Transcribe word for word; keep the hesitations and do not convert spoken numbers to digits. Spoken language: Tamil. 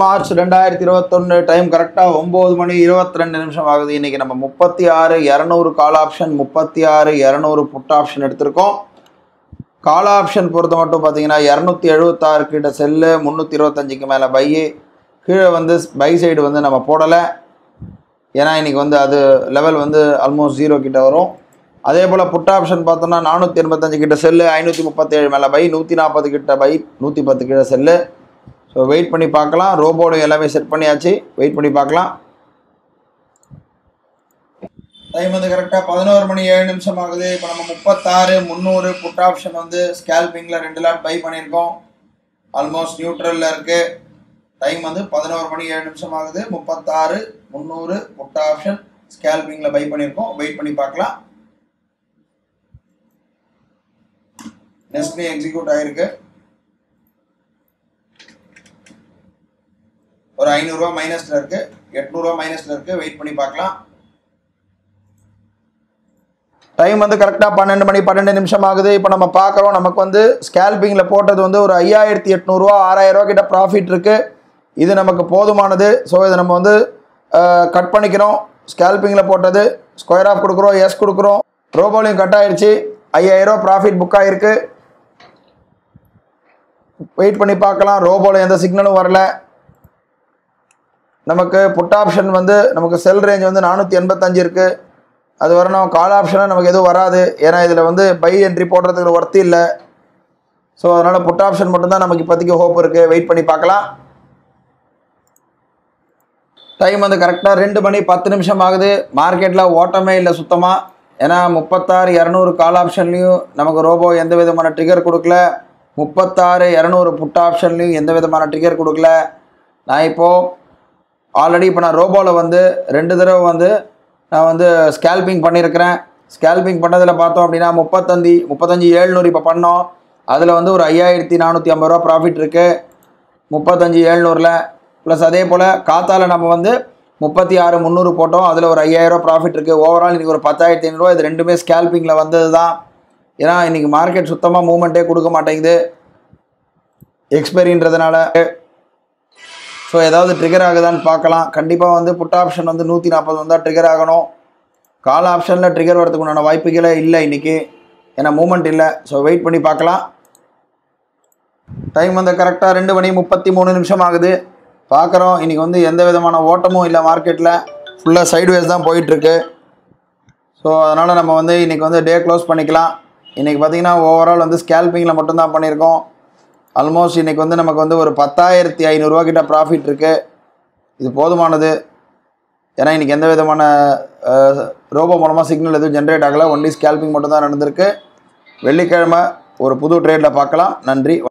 மார்ச் ரெண்டாயிரத்தி இருபத்தொன்று. டைம் கரெக்டாக ஒம்பது மணி இருபத்தி ரெண்டு நிமிஷம் ஆகுது. இன்றைக்கி நம்ம முப்பத்தி ஆறு இரநூறு கால் ஆப்ஷன், முப்பத்தி ஆறு இரநூறு புட் ஆப்ஷன் எடுத்திருக்கோம். கால் ஆப்ஷன் பொறுத்த மட்டும் பார்த்தீங்கன்னா இரநூத்தி எழுபத்தாறு கிட்ட செல்லு, முந்நூற்றி இருபத்தஞ்சிக்கு மேலே பையு, கீழே வந்து பை சைடு வந்து நம்ம போடலை. ஏன்னா இன்றைக்கி வந்து அது லெவல் வந்து ஆல்மோஸ்ட் ஜீரோ கிட்ட வரும். அதே போல் புட் ஆப்ஷன் பார்த்தோம்னா நானூற்றி எண்பத்தஞ்சு கிட்ட செல்லு, ஐநூற்றி முப்பத்தேழு மேலே பை, நூற்றி நாற்பது கிட்ட பை, நூற்றி பத்து கிட்ட செல்லு. ஸோ வெயிட் பண்ணி பார்க்கலாம். ரோபோடு எல்லாமே செட் பண்ணியாச்சு, வெயிட் பண்ணி பார்க்கலாம். டைம் வந்து கரெக்டாக பதினோரு மணி ஏழு நிமிஷம் ஆகுது. இப்போ நம்ம முப்பத்தாறு முந்நூறு புட் ஆப்ஷன் வந்து ஸ்கேல்பிங்கில் ரெண்டு லாட் பை பண்ணியிருக்கோம். ஆல்மோஸ்ட் நியூட்ரலில் இருக்குது. டைம் வந்து பதினோரு மணி ஏழு நிமிஷம் ஆகுது. முப்பத்தாறு முந்நூறு புட் ஆப்ஷன் ஸ்கேல்பிங்கில் பை பண்ணியிருக்கோம். வெயிட் பண்ணி பார்க்கலாம். நெக்ஸ்ட்லி எக்ஸிக்யூட் ஆகிருக்கு. ஒரு ஐநூறுரூவா மைனஸில் இருக்குது, எட்நூறுவா மைனஸில் இருக்குது. வெயிட் பண்ணி பார்க்கலாம். டைம் வந்து கரெக்டாக பன்னெண்டு மணி பன்னெண்டு நிமிஷம் ஆகுது. இப்போ நம்ம பார்க்குறோம், நமக்கு வந்து ஸ்கேல்பிங்கில் போட்டது வந்து ஒரு ஐயாயிரத்தி எட்நூறுவா ஆறாயிரரூவா கிட்ட ப்ராஃபிட் இருக்குது. இது நமக்கு போதுமானது. ஸோ இதை நம்ம வந்து கட் பண்ணிக்கிறோம். ஸ்கேல்பிங்கில் போட்டது ஸ்கொயர் ஆஃப் கொடுக்குறோம், எஸ் கொடுக்குறோம். ரோபோலையும் கட் ஆகிடுச்சு. ஐயாயிரரூவா ப்ராஃபிட் புக் ஆகிருக்கு. வெயிட் பண்ணி பார்க்கலாம். ரோபோவில் எந்த சிக்னலும் வரல. நமக்கு புட் ஆப்ஷன் வந்து நமக்கு செல் ரேஞ்ச் வந்து நானூற்றி எண்பத்தஞ்சு இருக்குது. அது வரணும். கால் ஆப்ஷனாக நமக்கு எதுவும் வராது. ஏன்னா இதில் வந்து பை என்ட்ரி போடுறதுக்கு ஒர்த்து இல்லை. ஸோ அதனால் புட் ஆப்ஷன் மட்டும்தான் நமக்கு இப்போதைக்கு ஹோப் இருக்குது. வெயிட் பண்ணி பார்க்கலாம். டைம் வந்து கரெக்டாக ரெண்டு மணி பத்து நிமிஷம் ஆகுது. மார்க்கெட்டில் ஓட்டமே இல்லை சுத்தமாக. ஏன்னா முப்பத்தாறு இரநூறு கால் ஆப்ஷன்லேயும் நமக்கு ரோபோ எந்த விதமான ட்ரிகர் கொடுக்கல. முப்பத்தாறு இரநூறு புட் ஆப்ஷன்லேயும் எந்த விதமான ட்ரிகர் கொடுக்கல. நான் இப்போது ஆல்ரெடி இப்போ நான் ரோபோவில் வந்து ரெண்டு தடவை வந்து நான் வந்து ஸ்கேல்பிங் பண்ணியிருக்கிறேன். ஸ்கேல்பிங் பண்ணதில் பார்த்தோம் அப்படின்னா முப்பத்தஞ்சு முப்பத்தஞ்சு ஏழ்நூறு இப்போ பண்ணோம். அதில் வந்து ஒரு ஐயாயிரத்தி நானூற்றி ஐம்பது ரூபா ப்ராஃபிட் இருக்குது முப்பத்தஞ்சு ஏழ்நூறில். ப்ளஸ் அதே போல் காத்தால் நம்ம வந்து முப்பத்தி ஆறு முந்நூறு போட்டோம். அதில் ஒரு ஐயாயிரரூவா ப்ராஃபிட் இருக்குது. ஓவரால் இன்றைக்கி ஒரு பத்தாயிரத்தி ஐநூறுரூவா. இது ரெண்டுமே ஸ்கேல்பிங்கில் வந்தது தான். ஏன்னா இன்றைக்கி மார்க்கெட் சுத்தமாக மூவ்மெண்ட்டே கொடுக்க மாட்டேங்குது எக்ஸ்பைரின்றதுனால. ஸோ ஏதாவது ட்ரிகர் ஆகுதான்னு பார்க்கலாம். கண்டிப்பாக வந்து புட் ஆப்ஷன் வந்து நூற்றி நாற்பது வந்தால் ட்ரிகர் ஆகணும். கால் ஆப்ஷனில் ட்ரிகர் வரதுக்கு உண்டான வாய்ப்புகளே இல்லை இன்றைக்கி. ஏன்னா மூமெண்ட் இல்லை. ஸோ வெயிட் பண்ணி பார்க்கலாம். டைம் வந்து கரெக்டாக ரெண்டு மணி முப்பத்தி மூணு நிமிஷம் ஆகுது. பார்க்குறோம், இன்றைக்கி வந்து எந்த விதமான ஓட்டமும் இல்லை. மார்க்கெட்டில் ஃபுல்லாக சைட்வேஸ் தான் போயிட்டுருக்கு. ஸோ அதனால் நம்ம வந்து இன்றைக்கி வந்து டே க்ளோஸ் பண்ணிக்கலாம். இன்றைக்கி பார்த்திங்கன்னா ஓவரால் வந்து ஸ்கேல்பிங்கில் மட்டும்தான் பண்ணியிருக்கோம். ஆல்மோஸ்ட் இன்றைக்கி வந்து நமக்கு வந்து ஒரு பத்தாயிரத்தி ஐநூறுரூவா கிட்ட ப்ராஃபிட் இருக்குது. இது போதுமானது. ஏன்னா இன்றைக்கி எந்த விதமான ரோபோ மூலமாக சிக்னல் எதுவும் ஜென்ரேட் ஆகலை. ஒன்லி ஸ்கேல்பிங் மட்டும்தான் நடந்திருக்கு. வெள்ளிக்கிழமை ஒரு புது ட்ரேடில் பார்க்கலாம். நன்றி.